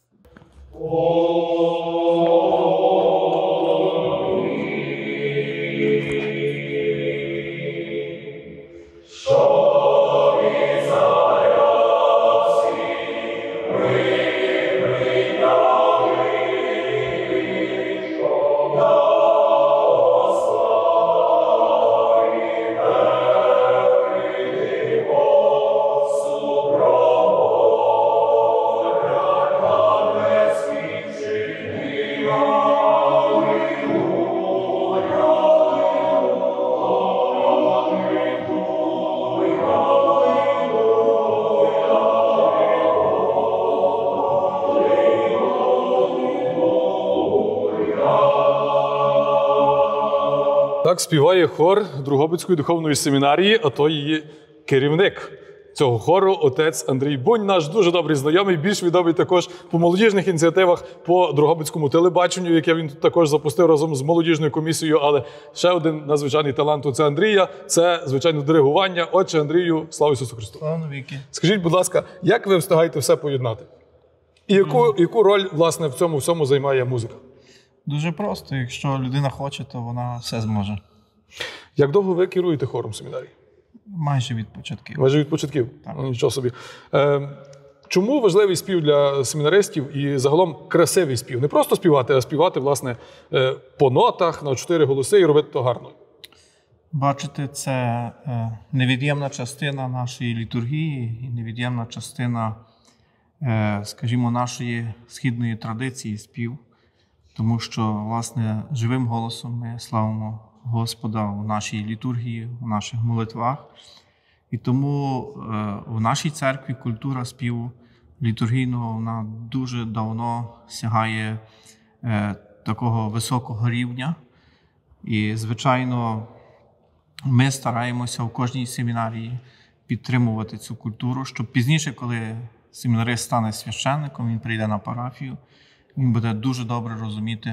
S1: Так співає хор Дрогобицької духовної семінарії, а то її керівник цього хору, отець Андрій Бунь, наш дуже добрий знайомий, більш відомий також по молодіжних ініціативах по Дрогобицькому телебаченню, яке він тут також запустив разом з молодіжною комісією, але ще один надзвичайний талант отця Андрія – це, звичайно, диригування. Отче Андрію, слава Ісусу Христу!
S14: Слава навіки!
S1: Скажіть, будь ласка, як ви встигаєте все поєднати? І яку, mm. яку роль, власне, в цьому всьому займає музика?
S14: Дуже просто. Якщо людина хоче, то вона все зможе.
S1: Як довго ви керуєте хором семінарії?
S14: Майже від початків.
S1: Майже від початків? Так. Нічого собі. Е, чому важливий спів для семінаристів і загалом красивий спів? Не просто співати, а співати, власне, е, по нотах, на чотири голоси і робити то гарно.
S14: Бачите, це е, невід'ємна частина нашої літургії і невід'ємна частина, е, скажімо, нашої східної традиції спів. Тому що, власне, живим голосом ми славимо Господа у нашій літургії, у наших молитвах. І тому е, в нашій церкві культура співу літургійного, вона дуже давно сягає е, такого високого рівня. І, звичайно, ми стараємося в кожній семінарії підтримувати цю культуру, щоб пізніше, коли семінарист стане священником, він прийде на парафію, він буде дуже добре розуміти,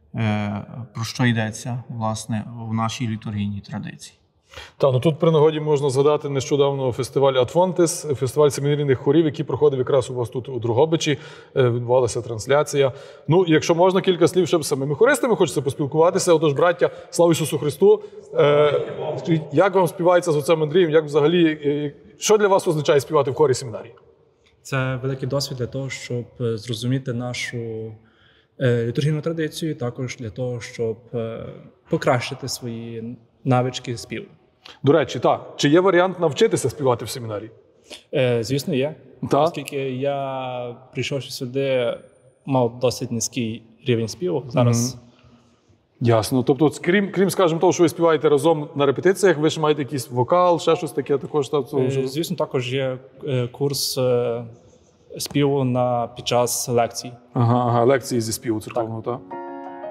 S14: про що йдеться, власне, в нашій літургійній традиції.
S1: Так, ну тут при нагоді можна згадати нещодавно фестиваль «Адфонтис», фестиваль семінарійних хорів, який проходив якраз у вас тут у Дрогобичі, відбувалася трансляція. Ну, якщо можна, кілька слів, щоб з самими хористами хочеться поспілкуватися. Отож, браття, слава Ісусу Христу! Е, як вам співається з отцем Андрієм? Як взагалі, що для вас означає співати в хорі семінарії?
S15: Це великий досвід для того, щоб зрозуміти нашу літургійну традицію, також для того, щоб покращити свої навички співу.
S1: До речі, так. Чи є варіант навчитися співати в семінарії?
S15: Е, звісно, є.
S1: Так?
S15: Оскільки я, прийшовши сюди, мав досить низький рівень співу. Зараз...
S1: Mm-hmm. Ясно. Тобто, крім, крім, скажімо, того, що ви співаєте разом на репетиціях, ви ще маєте якийсь вокал, ще щось таке також? Тобто,
S15: е, звісно, також є курс е, співу на, під час лекцій.
S1: Ага, ага, лекції зі співу церковного, так. так.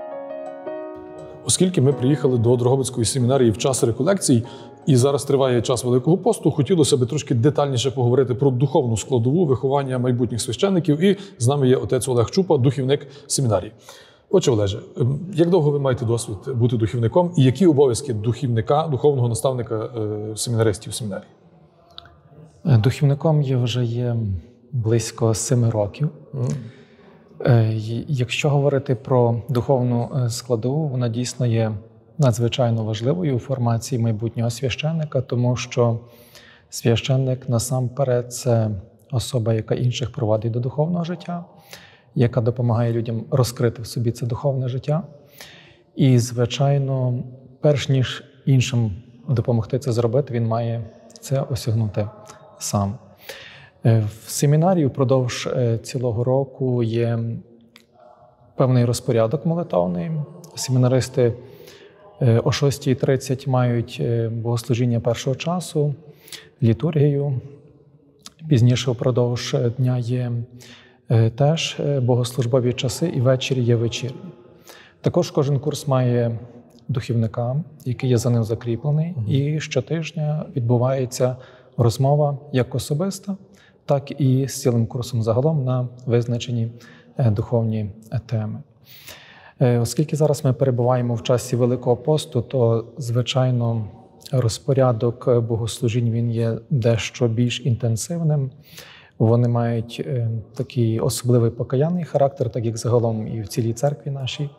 S1: Оскільки ми приїхали до Дрогобицької семінарії в час реколекцій, і зараз триває час Великого посту, хотілося б трошки детальніше поговорити про духовну складову виховання майбутніх священників. І з нами є отець Олег Чупа, духівник семінарії. Отже, Олеже, як довго ви маєте досвід бути духівником і які обов'язки духівника, духовного наставника семінаристів в семінарії?
S16: Духівником я вже є близько семи років. Mm. Якщо говорити про духовну складову, вона дійсно є надзвичайно важливою у формації майбутнього священника, тому що священник насамперед – це особа, яка інших провадить до духовного життя, яка допомагає людям розкрити в собі це духовне життя. І, звичайно, перш ніж іншим допомогти це зробити, він має це осягнути сам. В семінарії впродовж цілого року є певний розпорядок молитовний. Семінаристи о шостій тридцять мають богослужіння першого часу, літургію. Пізніше впродовж дня є теж богослужбові часи і ввечері є вечірні. Також кожен курс має духівника, який є за ним закріплений, і щотижня відбувається розмова як особиста, так і з цілим курсом загалом на визначені духовні теми. Оскільки зараз ми перебуваємо в часі Великого посту, то, звичайно, розпорядок богослужінь він є дещо більш інтенсивним. Вони мають такий особливий покаянний характер, так як загалом і в цілій церкві нашій.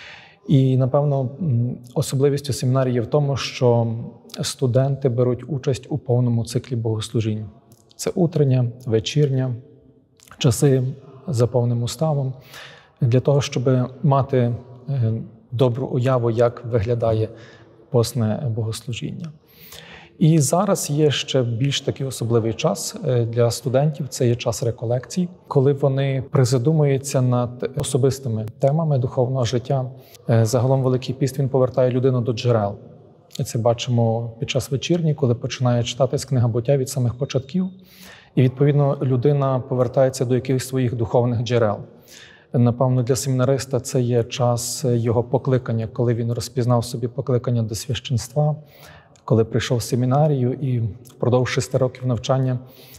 S16: І, напевно, особливістю семінарії є в тому, що студенти беруть участь у повному циклі богослужінь. Це утрення, вечірня, часи за повним уставом, для того, щоб мати добру уяву, як виглядає постне богослужіння. І зараз є ще більш такий особливий час для студентів, це є час реколекцій, коли вони призадумуються над особистими темами духовного життя. Загалом Великий піст, він повертає людину до джерел. І це бачимо під час вечірні, коли починає читати з книга буття від самих початків. І, відповідно, людина повертається до якихось своїх духовних джерел. Напевно, для семінариста це є час його покликання, коли він розпізнав собі покликання до священства, коли прийшов в семінарію і впродовж шести років навчання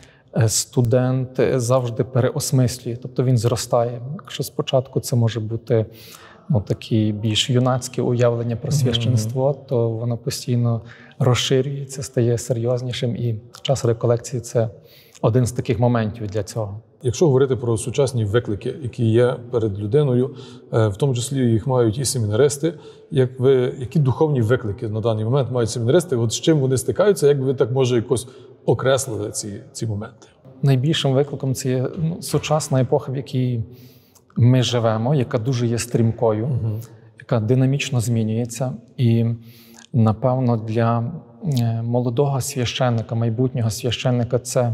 S16: студент завжди переосмислює, тобто він зростає. Якщо спочатку це може бути ну, такі більш юнацькі уявлення про священство, mm-hmm. то воно постійно розширюється, стає серйознішим, і час реколекції – це один з таких моментів для цього.
S1: Якщо говорити про сучасні виклики, які є перед людиною, в тому числі їх мають і семінаристи, як ви, які духовні виклики на даний момент мають семінаристи, от з чим вони стикаються, як би ви так, може, якось окреслили ці, ці моменти?
S16: Найбільшим викликом це є ну, сучасна епоха, в якій ми живемо, яка дуже є стрімкою, угу. яка динамічно змінюється. І, напевно, для молодого священника, майбутнього священника – це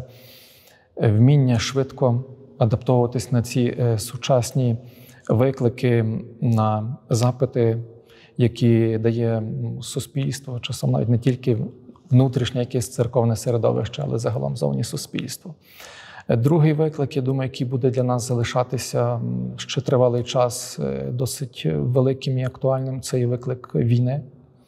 S16: вміння швидко адаптовуватись на ці сучасні виклики, на запити, які дає суспільство, часом навіть не тільки внутрішнє якесь церковне середовище, але загалом зовні суспільство. Другий виклик, я думаю, який буде для нас залишатися ще тривалий час досить великим і актуальним, це є виклик війни.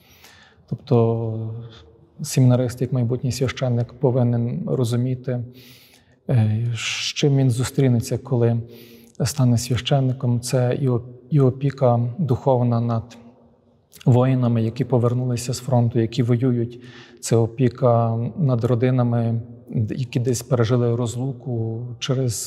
S16: Тобто семінарист, як майбутній священник, повинен розуміти, з чим він зустрінеться, коли стане священником. Це і опіка духовна над воїнами, які повернулися з фронту, які воюють. Це опіка над родинами, які десь пережили розлуку через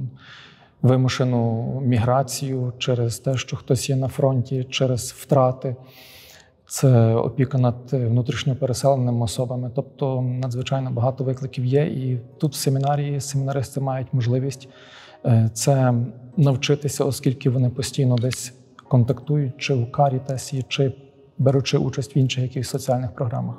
S16: вимушену міграцію, через те, що хтось є на фронті, через втрати. Це опіка над внутрішньо переселеними особами. Тобто надзвичайно багато викликів є. І тут в семінарії семінаристи мають можливість це навчитися, оскільки вони постійно десь контактують, чи в Карітасі, чи беручи участь в інших якихось соціальних програмах.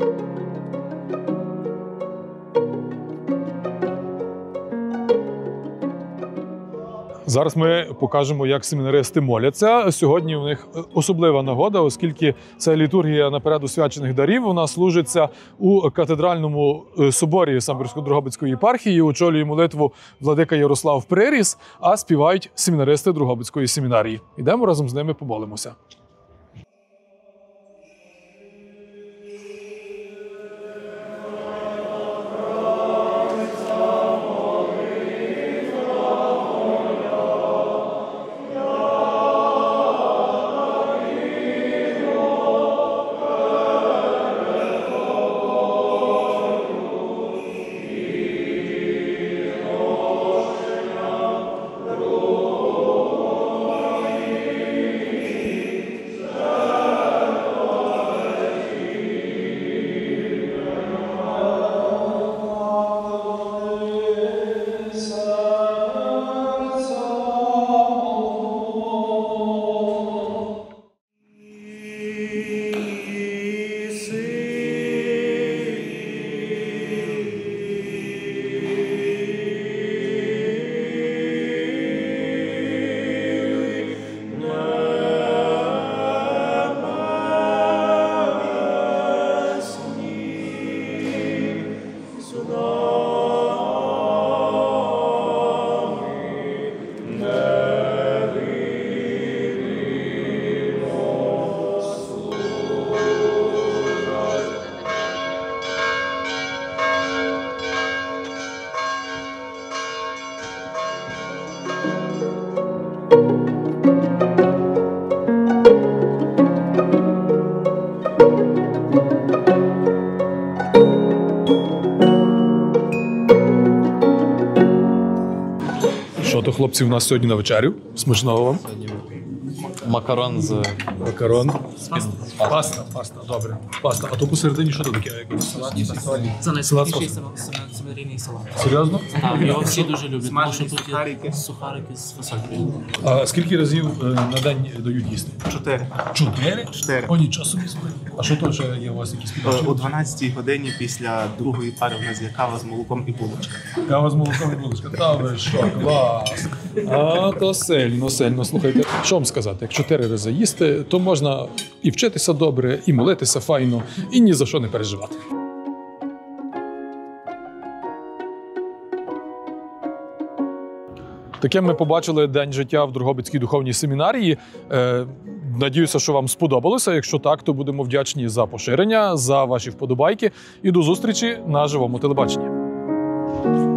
S1: Зараз ми покажемо, як семінаристи моляться. Сьогодні у них особлива нагода, оскільки це літургія наперед освячених дарів. Вона служиться у катедральному соборі Самбірсько-Дрогобицької єпархії. Очолює молитву владика Ярослав Приріс, а співають семінаристи Дрогобицької семінарії. Йдемо разом з ними помолимося. Що то, хлопці, у нас сьогодні на вечерю? Смачного вам.
S7: Макарон з...
S1: Макарон. Паста, паста, добре. Паста. А то посередині що тут таке? Салат?
S6: Це найсмачніший семінарійний салат.
S1: Серйозно?
S6: Так, його всі дуже люблять, тому що тут є сухарики з фасолькою.
S1: А скільки разів е, на день дають їсти?
S17: Чотири.
S1: Чотири?
S17: Чотири.
S1: О, нічого собі. А що то ще є у вас якісь підачі?
S17: О дванадцятій годині після другої пари в нас є кава з молоком і булочка.
S1: Кава з молоком і булочка. Та ви що, клас. А, то сильно, сильно. Слухайте, що вам сказати? Як чотири рази їсти, то можна і вчитися добре, і молитися файно, і ні за що не переживати. Таким ми побачили день життя в Дрогобицькій духовній семінарії. Е, надіюся, що вам сподобалося. Якщо так, то будемо вдячні за поширення, за ваші вподобайки. І до зустрічі на живому телебаченні.